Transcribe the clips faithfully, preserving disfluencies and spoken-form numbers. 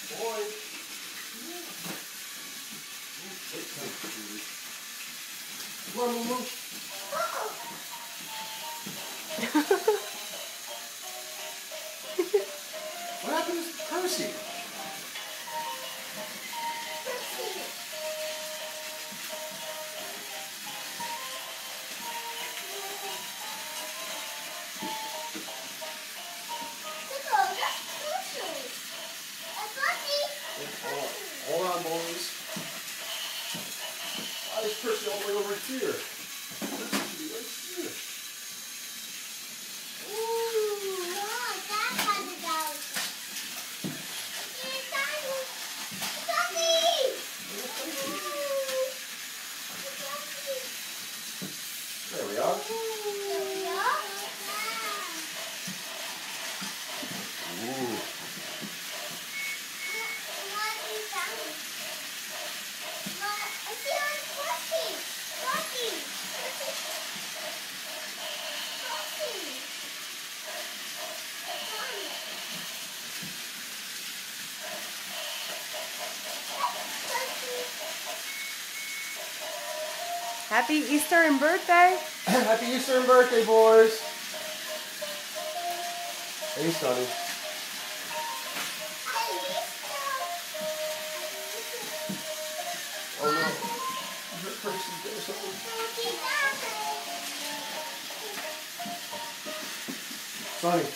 Boy. Come on, Moo Moo. What happened to Percy? Hold on, boys. Why is Percy all the way over here? Percy should be right here. Ooh, look, that's how the dog is. There we are. There we are. Ooh. Happy Easter and birthday. Happy Easter and birthday, boys. Hey, Sonny. Oh no. You hurt Percy there or something? Sonny.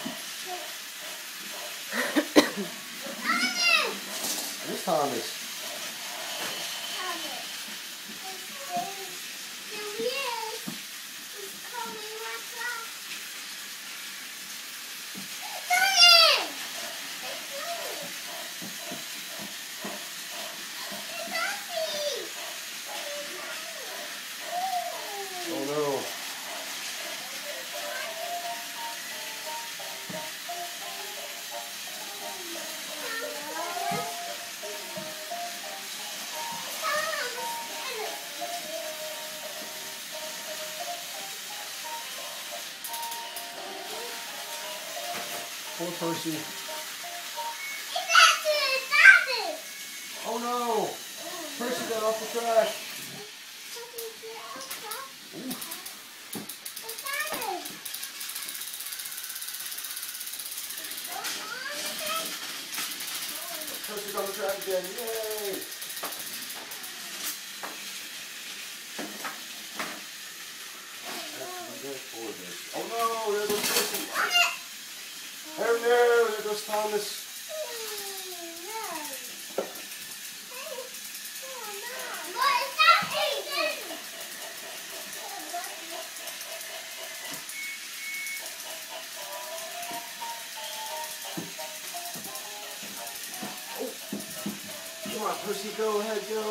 Where's Thomas? Oh no. Poor Percy. Oh no! Percy got off the track. Ooh. Percy's on the track again. Yay! Oh no! There goes Percy. There, there, there goes Thomas. Come on, Percy, go ahead, go.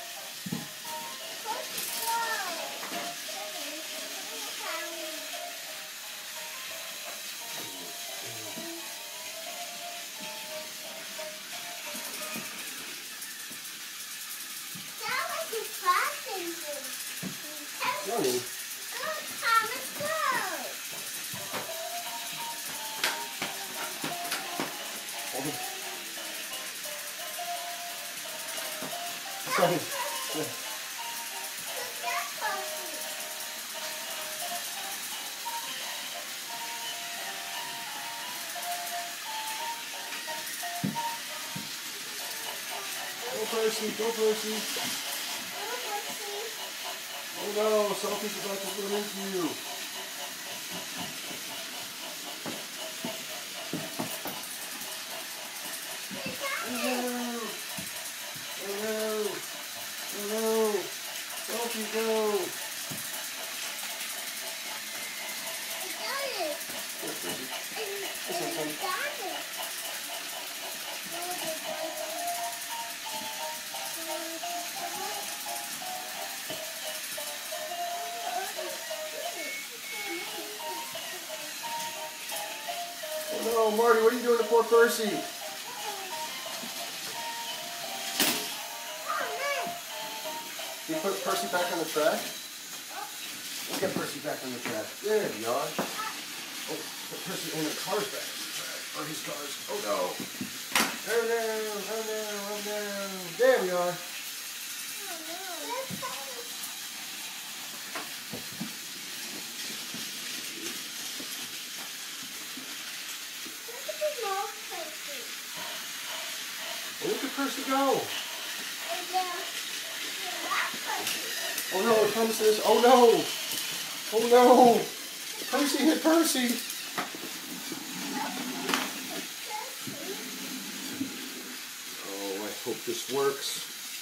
Johnny. Thomas, go. Hold it. Johnny. Yeah. Go Percy, go Percy. Oh no, Sophie's about to run into you. Oh no! Oh no! Oh no! Sophie, go! Go, Percy. This one's fun. Oh no, Marty, what are you doing to poor Percy? Can you put Percy back on the track? We'll get Percy back on the track. There we are. Oh, put Percy in the cars back on the track. Or his cars. Oh no. Oh no, oh no. Look at Percy go. Oh no, Thomas is. Oh no. Oh no. Percy hit Percy. Oh, I hope this works.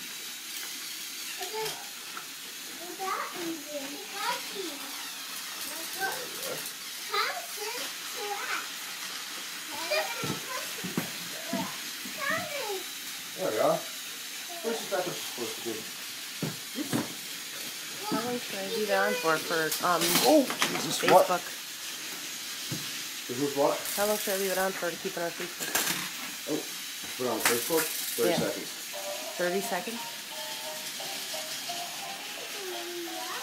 There we are. Where's the back supposed to be? How long should I leave it on for, for um, Oh, Jesus, what? Facebook? This is what? How long should I leave it on for to keep it on Facebook? Oh, put it on Facebook? thirty Yeah. seconds. thirty seconds?